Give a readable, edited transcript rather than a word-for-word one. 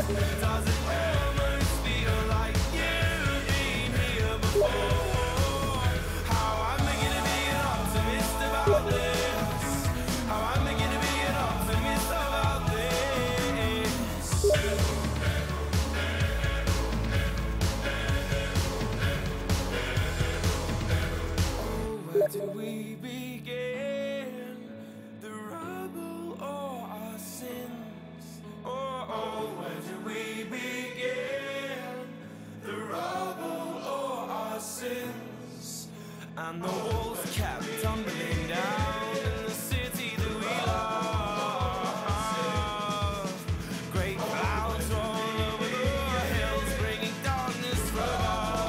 Does it almost feel like you've been here before? How am I gonna be an optimist about this? How am I gonna be an optimist about this? Where do we begin? The rubble or our sins? Where do we begin? The rubble or our sins? And the walls kept tumbling